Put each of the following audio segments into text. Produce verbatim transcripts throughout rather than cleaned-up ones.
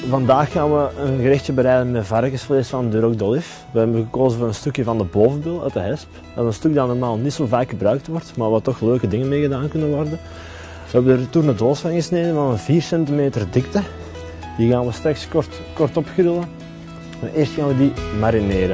Vandaag gaan we een gerechtje bereiden met varkensvlees van Duroc d'Olive. We hebben gekozen voor een stukje van de bovenbil uit de hesp. Dat is een stuk dat normaal niet zo vaak gebruikt wordt, maar waar toch leuke dingen mee gedaan kunnen worden. We hebben er toen een doos van gesneden van vier centimeter dikte. Die gaan we straks kort, kort opgrillen. Maar eerst gaan we die marineren.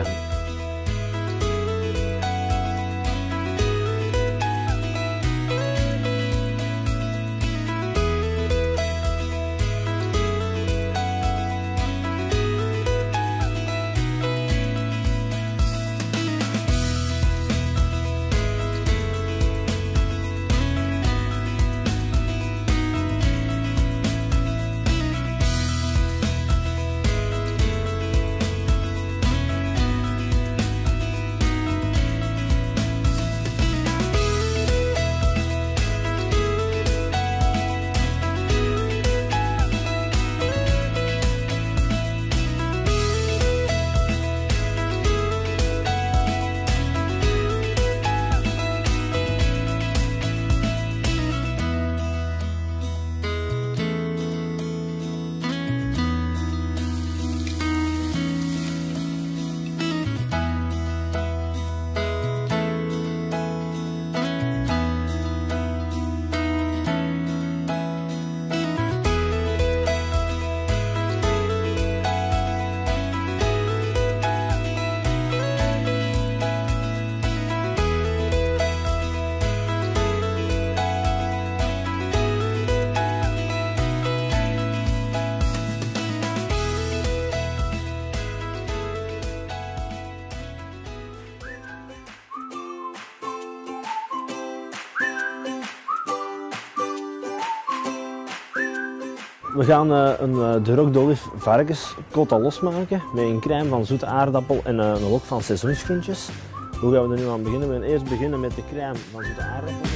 We gaan uh, een uh, Duroc d'Olive varkenskota losmaken met een crème van zoete aardappel en uh, een lok van seizoensgroentjes. Hoe gaan we er nu aan beginnen? We gaan eerst beginnen met de crème van zoete aardappel.